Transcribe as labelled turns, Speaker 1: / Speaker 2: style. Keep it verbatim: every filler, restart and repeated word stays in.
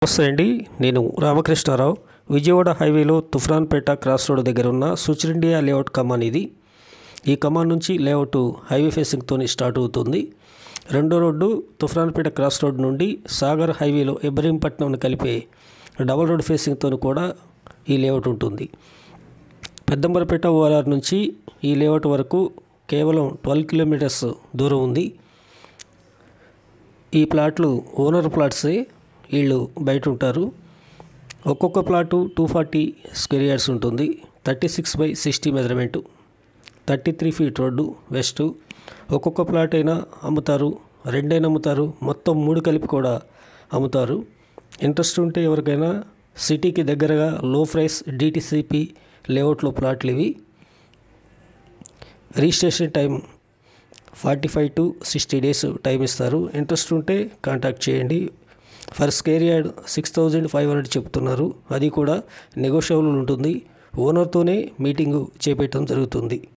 Speaker 1: నమస్తే అండి, నేను రామకృష్ణారావు. విజయవాడ హైవేలో తుఫ్రాన్పేట క్రాస్ రోడ్ దగ్గర ఉన్న సుచిరిండియా లేఅవుట్ కమాన్ ఇది. ఈ కమాన్ నుంచి లేఅవుట్ హైవే ఫేసింగ్తో స్టార్ట్ అవుతుంది. రెండో రోడ్డు తుఫ్రాన్పేట క్రాస్ రోడ్ నుండి సాగర్ హైవేలో ఇబ్రహీంపట్నంను కలిపే డబల్ రోడ్ ఫేసింగ్తో కూడా ఈ లేఅవుట్ ఉంటుంది. పెద్దంబరపేట ఓఆర్ఆర్ నుంచి ఈ లేఅవుట్ వరకు కేవలం ట్వెల్వ్ కిలోమీటర్స్ దూరం ఉంది. ఈ ప్లాట్లు ఓనర్ ప్లాట్సే, వీళ్ళు బయట ఉంటారు. ఒక్కొక్క plot two forty square yards ఉంటుంది. Thirty six by sixty measurement, thirty three feet road west. ఒక్కొక్క ప్లాట్ అయినా అమ్ముతారు, రెండైనా అమ్ముతారు, మొత్తం మూడు కలిపి కూడా అమ్ముతారు. ఇంట్రెస్ట్ ఉంటే ఎవరికైనా సిటీకి దగ్గరగా లో ప్రైస్ డిటిసిపి లేఅవుట్లో ప్లాట్లు ఇవి. Registration time forty five to sixty days time ఇస్తారు. ఇంట్రెస్ట్ ఉంటే కాంటాక్ట్ చేయండి. Per square yard six thousand five hundred చెప్తున్నారు. అది కూడా నెగోషియబుల్ ఉంటుంది. ఓనర్తోనే మీటింగు చేపట్టడం జరుగుతుంది.